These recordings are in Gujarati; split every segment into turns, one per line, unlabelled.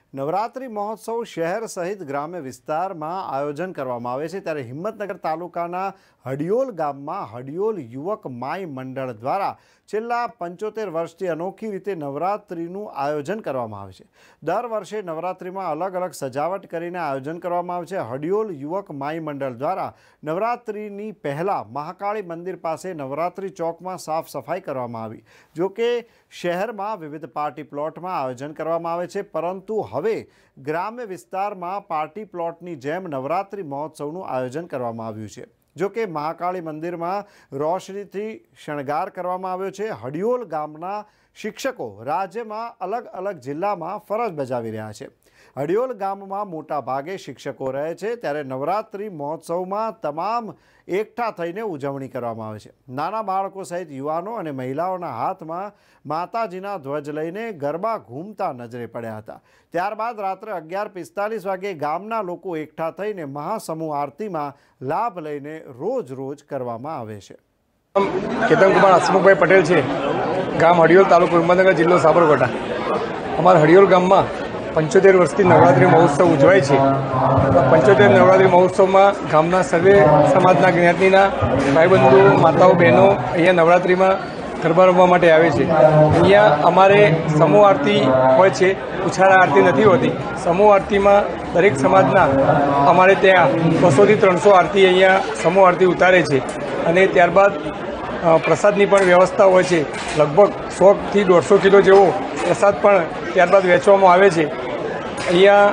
નવરાત્રિ મહોત્સવ શહેર સહિત ગ્રામ્ય વિસ્તારમાં આયોજન કરવામાં આવે છે ત્યારે હિંમતનગર તાલુકાના હડિયોલ ગામમાં હડિયોલ યુવક માય મંડળ દ્વારા છેલ્લા 75 વર્ષથી અનોખી રીતે નવરાત્રિનું આયોજન કરવામાં આવે છે। દર વર્ષે નવરાત્રિમાં અલગ અલગ સજાવટ કરીને આયોજન કરવામાં આવે છે। હડિયોલ યુવક માય મંડળ દ્વારા નવરાત્રિની પહેલા મહાકાળી મંદિર પાસે નવરાત્રિ ચોકમાં સાફ સફાઈ કરવામાં આવી। જો કે શહેરમાં વિવિધ પાર્ટી પ્લોટમાં આયોજન કરવામાં આવે છે, પરંતુ હવે ગ્રામ્ય વિસ્તારમાં પાર્ટી પ્લોટની જેમ નવરાત્રિ મહોત્સવનું આયોજન કરવામાં આવ્યું છે। જો કે મહાકાળી મંદિરમાં રોશનીથી શણગાર કરવામાં આવ્યો છે। હડિયોલ ગામના શિક્ષકો રાજ્યમાં અલગ અલગ જિલ્લામાં ફરજ બજાવી રહ્યા છે। હડિયોલ ગામમાં મોટા ભાગે શિક્ષકો રહે છે, ત્યારે નવરાત્રિ મહોત્સવમાં તમામ એકઠા થઈને ઉજવણી કરવામાં આવે છે। નાના બાળકો સહિત યુવાનો અને મહિલાઓના હાથમાં માતાજીના ધ્વજ લઈને ગરબા ઘૂમતા નજરે પડ્યા હતા। ત્યારબાદ રાત્રે 11:45 વાગે ગામના લોકો એકઠા થઈને મહાસમૂહ આરતીમાં લાભ લઈને રોજ કરવામાં આવે છે।
કેતન કુમાર હસમુખભાઈ પટેલ છે, ગામ હડિયોલ, તાલુકો હિંમતનગર, જિલ્લો સાબરકાંઠા। અમારા હડિયોલ ગામમાં 75 વર્ષથી નવરાત્રિ મહોત્સવ ઉજવાય છે। 75 નવરાત્રિ મહોત્સવમાં ગામના સર્વે સમાજના જ્ઞાતિના ભાઈબંધુ, માતાઓ, બહેનો અહીંયા નવરાત્રિમાં ગરબા રમવા માટે આવે છે। અહીંયા અમારે સમૂહ આરતી હોય છે, ઉછાળા આરતી નથી હોતી। સમૂહ આરતીમાં દરેક સમાજના અમારે ત્યાં 200 થી 300 આરતી અહીંયા સમૂહ આરતી ઉતારે છે અને ત્યારબાદ પ્રસાદની પણ વ્યવસ્થા હોય છે। લગભગ 100 થી 150 કિલો જેવો પ્રસાદ પણ ત્યારબાદ વેચવામાં આવે છે। અહીંયા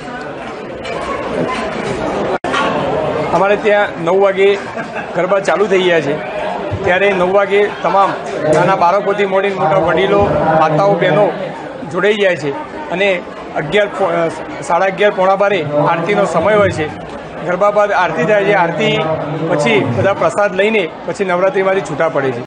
અમારે ત્યાં 9 વાગે ગરબા ચાલુ થઈ ગયા છે, ત્યારે 9 વાગે તમામ નાના બાળકોથી મોટી મોટા વડીલો, માતાઓ, બહેનો જોડાઈ જાય છે અને 11, 11:30, પોણા 12 આરતીનો સમય હોય છે। ગરબા બાદ આરતી થાય છે। આરતી પછી બધા પ્રસાદ લઈને પછી નવરાત્રિમાંથી છૂટા પડે છે।